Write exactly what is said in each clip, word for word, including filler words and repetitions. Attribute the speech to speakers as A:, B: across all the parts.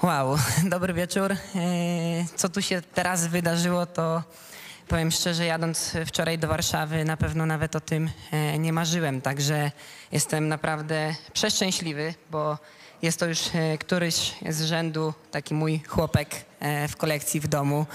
A: Wow, dobry wieczór. Co tu się teraz wydarzyło, to powiem szczerze, jadąc wczoraj do Warszawy, na pewno nawet o tym nie marzyłem. Także jestem naprawdę przeszczęśliwy, bo jest to już któryś z rzędu taki mój chłopek w kolekcji w domu.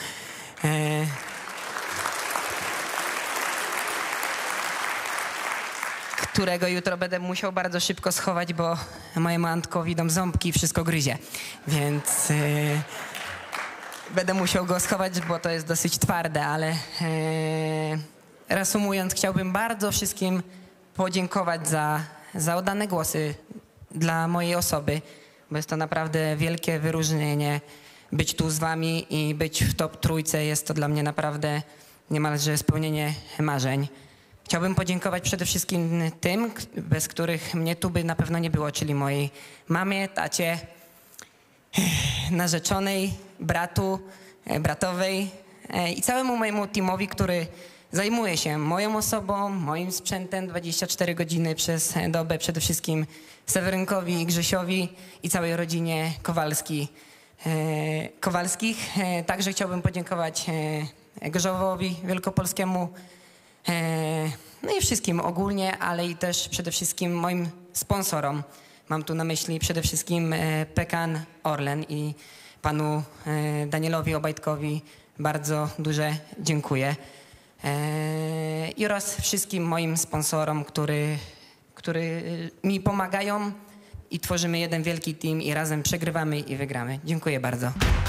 A: Którego jutro będę musiał bardzo szybko schować, bo mojemu Antkowi idą ząbki i wszystko gryzie. Więc yy, będę musiał go schować, bo to jest dosyć twarde, ale yy, reasumując, chciałbym bardzo wszystkim podziękować za, za oddane głosy dla mojej osoby, bo jest to naprawdę wielkie wyróżnienie być tu z wami i być w top trójce. Jest to dla mnie naprawdę niemalże spełnienie marzeń. Chciałbym podziękować przede wszystkim tym, bez których mnie tu by na pewno nie było, czyli mojej mamie, tacie, narzeczonej, bratu, bratowej i całemu mojemu teamowi, który zajmuje się moją osobą, moim sprzętem dwadzieścia cztery godziny przez dobę, przede wszystkim Sewerynkowi, Grzesiowi i całej rodzinie Kowalski, Kowalskich. Także chciałbym podziękować Gorzowowi Wielkopolskiemu, no i wszystkim ogólnie, ale i też przede wszystkim moim sponsorom. Mam tu na myśli przede wszystkim Pekan Orlen i panu Danielowi Obajtkowi bardzo duże dziękuję. I oraz wszystkim moim sponsorom, który, który mi pomagają i tworzymy jeden wielki team i razem przegrywamy i wygramy. Dziękuję bardzo.